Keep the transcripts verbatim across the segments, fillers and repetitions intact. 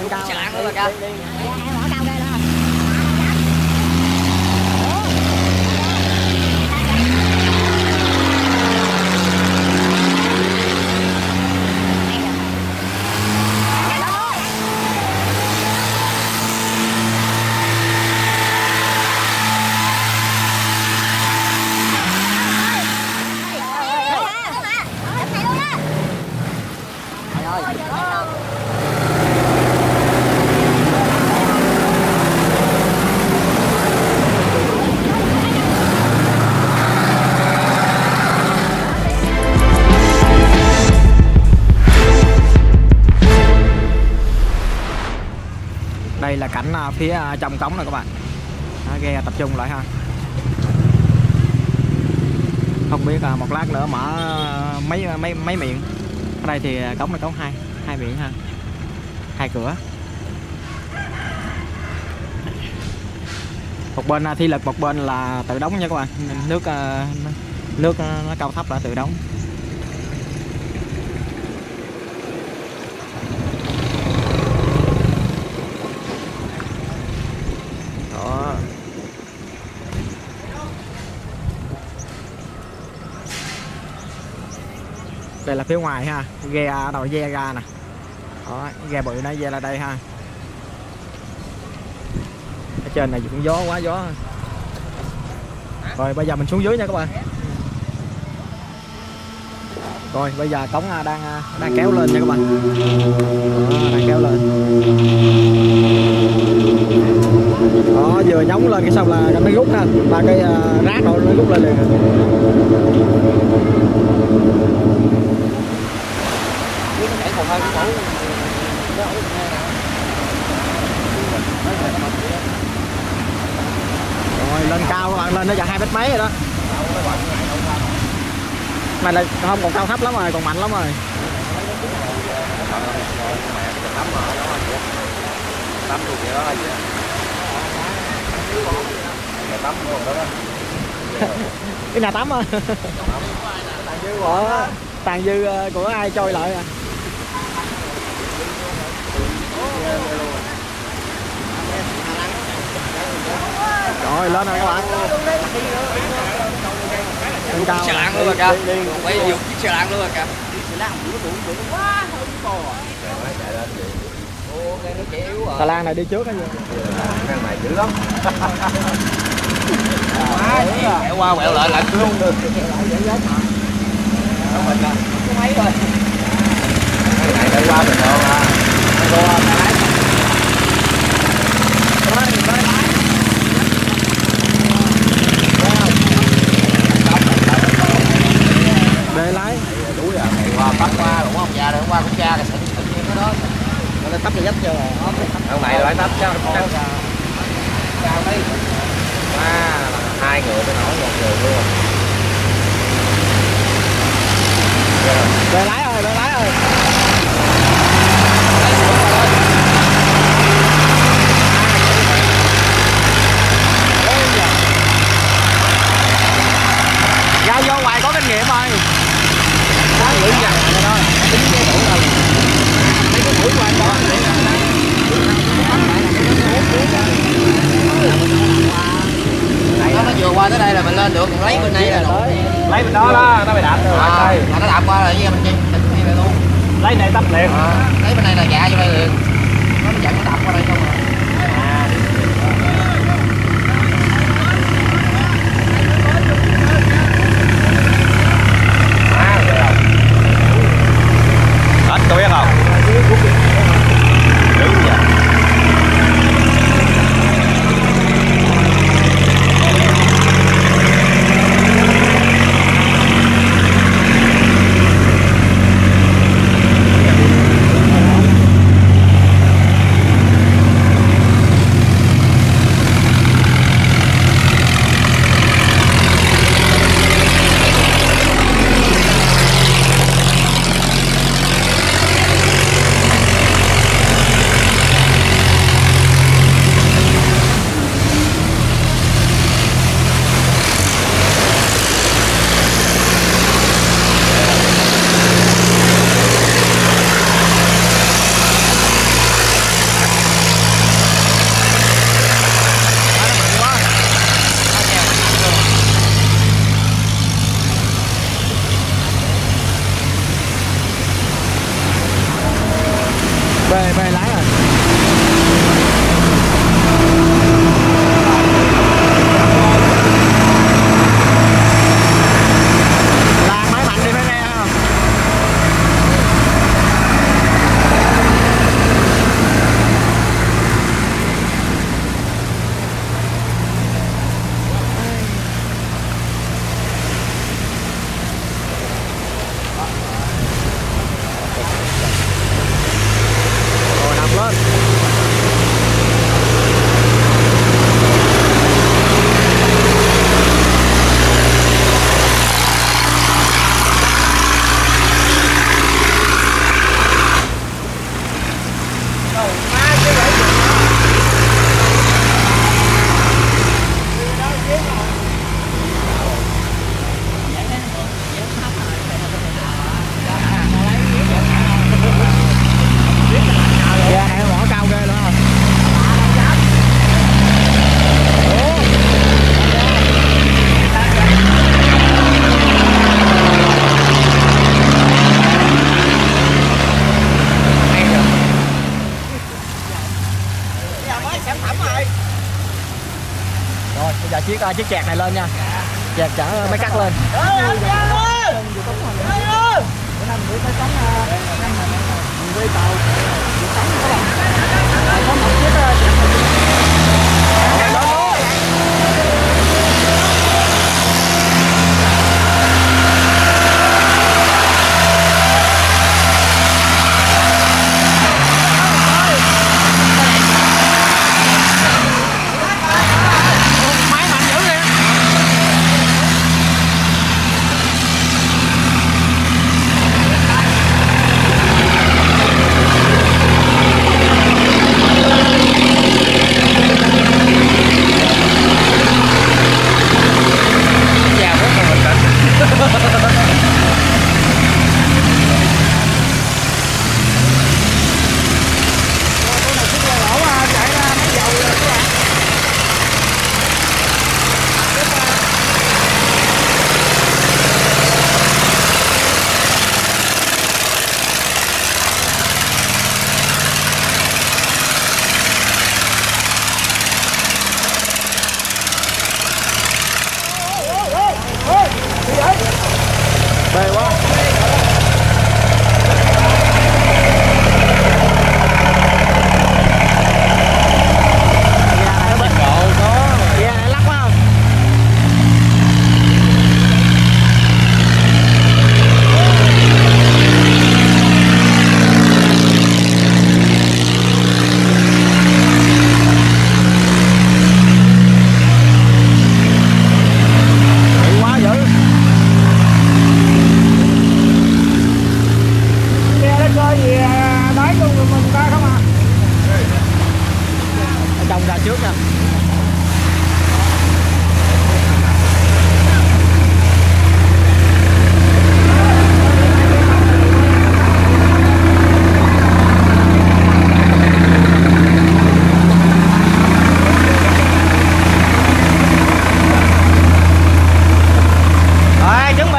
cao. Xe lạng luôn rồi kìa. Em bỏ cao ghê đó. Đây là cảnh phía trong cống này các bạn. Đó, ghe tập trung lại ha. Không biết một lát nữa mở mấy mấy mấy miệng. Ở đây thì cống này có hai hai miệng ha, hai cửa. Một bên thi lực, một bên là tự đóng nha các bạn. Nước nước nó cao thấp là tự đóng. Đó. Đây là phía ngoài ha, ghe đầu ghe ra nè. Đó, ghe bự nó ghe là đây ha. Ở trên này cũng gió, quá gió. Rồi bây giờ mình xuống dưới nha các bạn. Rồi bây giờ cống đang đang kéo lên nha các bạn. Đó, đang kéo lên. Đó, vừa nhúng lên cái xong là nó rút nè, ba cái uh, rác rồi nó rút lên liền. Rồi lên cao các bạn, lên nó giờ hai mét mấy rồi đó. Này là không còn cao thấp lắm rồi, còn mạnh lắm rồi. Tắm luôn vậy đó gì tắm luôn đó. Cái nhà tắm à. Tàn dư của tàn dư của ai trôi lại à. Rồi lên rồi các bạn. Lên cao. Xe lạng luôn rồi kìa. Quay dùng chiếc xe lạng luôn rồi kìa. Xà lan này đi trước hay gì? Cái này dữ lắm. Quẹo qua quẹo lại lại luôn được. Mấy rồi. Cái này đi qua mình đâu ha. Để lái. Đuối à, mày qua bắt qua đúng không? Dạ rồi hôm qua cũng cha cái sự cái đó. Nó tắp cái dách chưa rồi. Thằng này lại tắp chắc chắc Chào đi. à, hai người tới nổi một người luôn. Để lái rồi, để lái rồi. Ra vô ngoài có kinh nghiệm rồi. Có lưỡi dằn rồi đó. Tính cái đủ rồi. Mấy cái mũi ngoài đó. Nó mới vừa qua tới đây là mình lên được, lấy bên đây là đủ. Lấy bên đó đó, nó bị đạp rồi. À, mà nó đạp qua rồi với mình đi đây luôn. Lấy này tắp liền. À, lấy bên đây là dạ vô đây liền. Nó dẫn nó đạp qua đây không à. Hết có biết không? Dữ vậy. Rồi đập lên. Rồi bây giờ chiếc chiếc chẹt này lên nha, chẹt chở máy cắt lên. Bê quá. Đông ra trước nha. Rồi chuẩn bị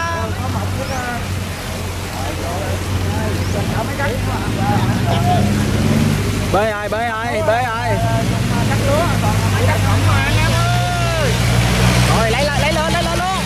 bơi ai bơi ai bơi ai rồi lấy lên lấy lên lấy lên luôn.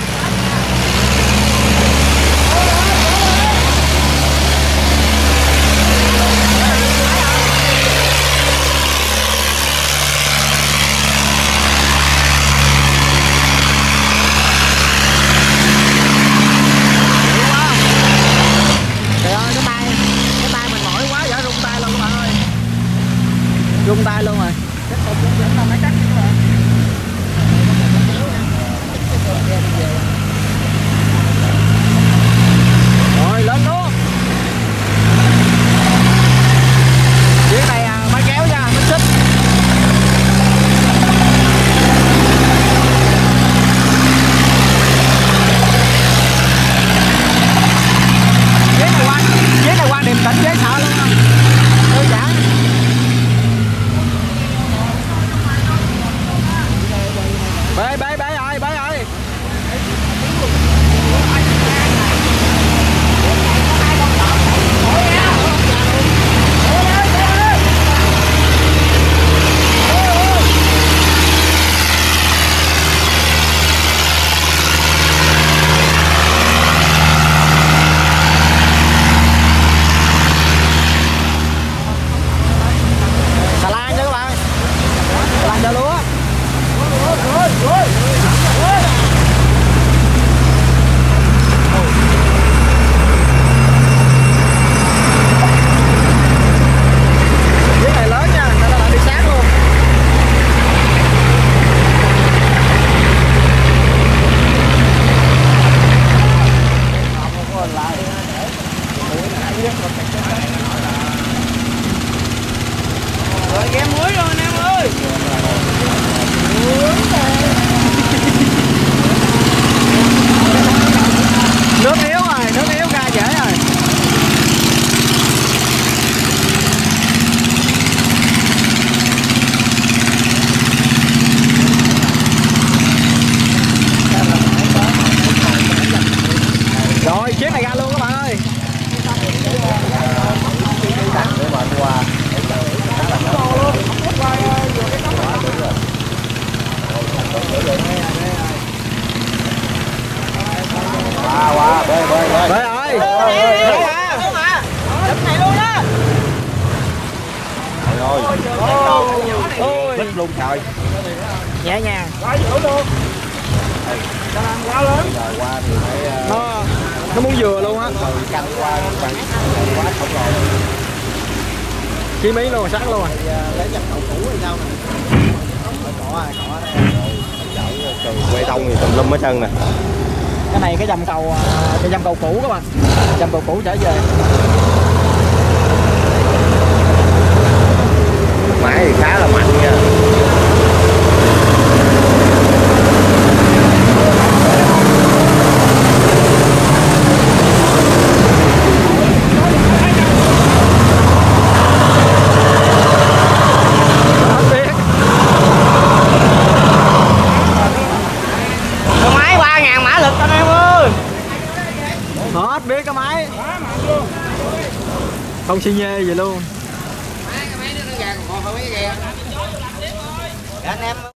Trời ơi cái tay cái tay mình mỏi quá giờ rung tay luôn các bạn ơi, rung tay luôn rồi. Rồi lên luôn. Chiếc này à, máy kéo nha, máy xích. Chiếc này qua, chiếc này qua điềm tĩnh dễ sợ luôn á. Đơn giản. Bê bê bê rồi bê rồi. Rồi ghé muối rồi anh em ơi. Nước yếu rồi, nước yếu ra dễ rồi. Rồi chiếc này ra luôn các bạn ơi. Qua qua bơi bơi bơi. Bơi ơi. Đúng mà. Đập này luôn đó. Rồi. Ôi. Bích luôn trời. Nhẹ nhàng. Rồi qua thì phải Nó nó muốn vừa luôn á. canh qua bằng quá không rồi. Chí mấy luôn, sáng luôn. Lấy chặt đậu củ hay sao nè. Cỏ à, cỏ đây. Quay tông thì tùm lum hết trơn nè. Cái này cái dầm cầu cái dầm cầu cũ các bạn. Dầm cầu cũ trở về. Máy thì khá là mạnh nha. Máy ba ngàn mã lực anh em ơi. Hết biết cái máy. Không xi nhê gì luôn. Máy cái máy nó gà còn một không mấy cái gà. Anh em